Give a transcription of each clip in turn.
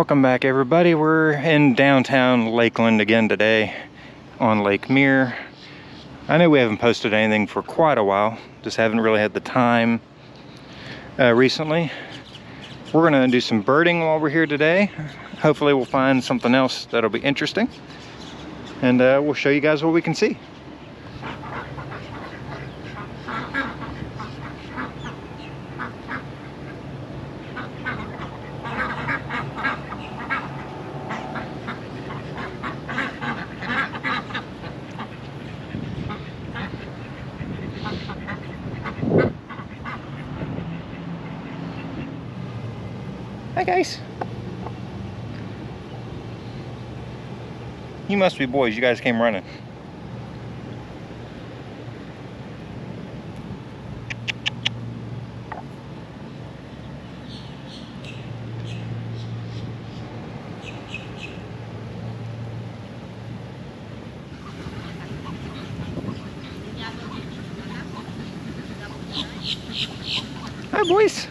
Welcome back, everybody. We're in downtown Lakeland again today on Lake Mirror. I know we haven't posted anything for quite a while, just haven't really had the time recently. We're gonna do some birding while we're here today. Hopefully we'll find something else that'll be interesting, and we'll show you guys what we can see. Hi guys. You must be boys, you guys came running. Hi boys.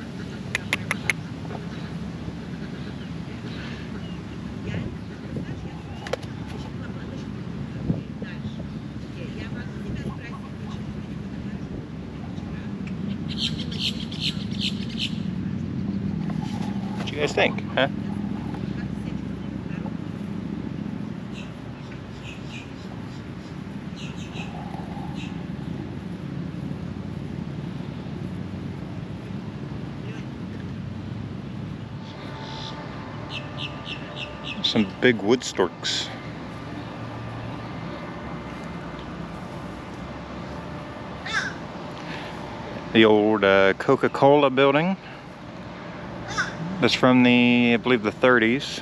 What you guys think, huh? Some big wood storks. The old Coca-Cola building. That's from the, I believe, the 30s.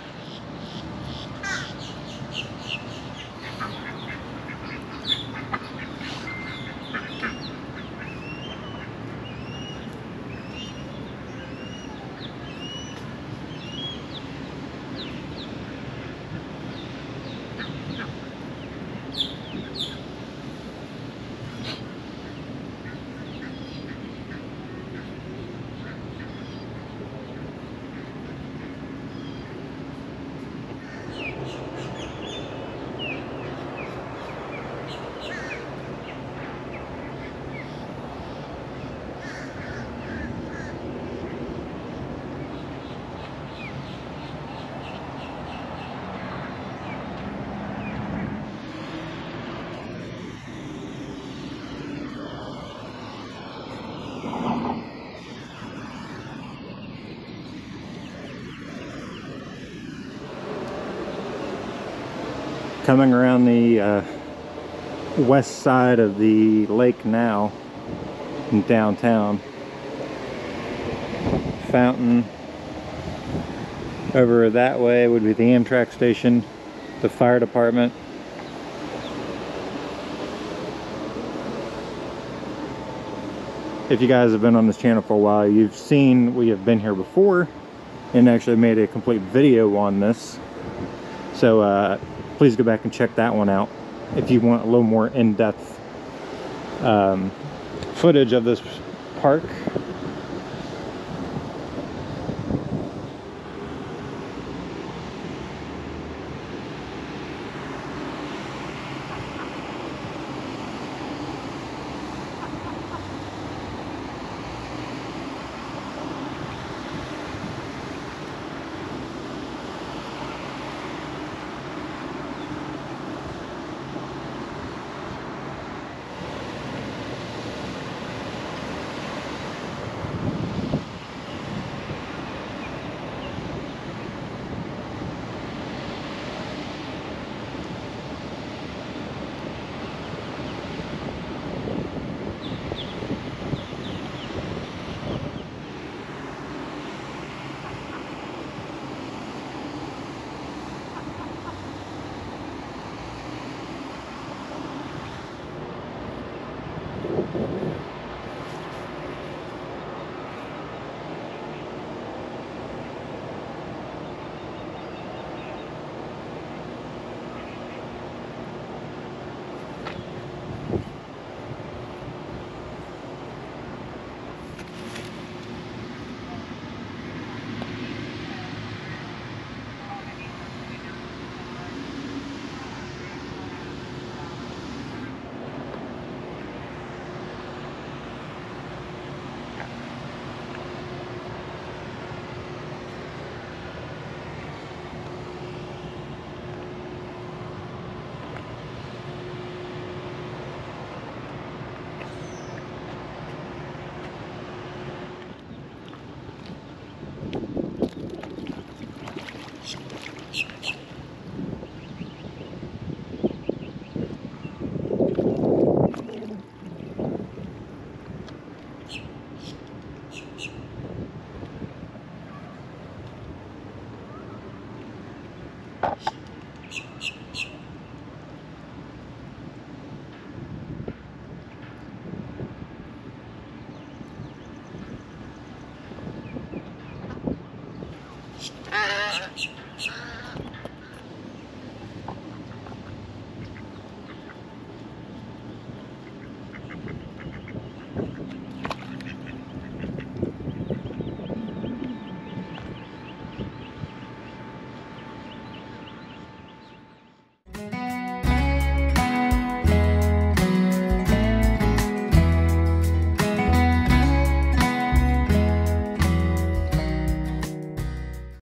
Coming around the west side of the lake now, in downtown. Fountain. Over that way would be the Amtrak station, the fire department. If you guys have been on this channel for a while, you've seen we have been here before and actually made a complete video on this. So please go back and check that one out if you want a little more in-depth footage of this park.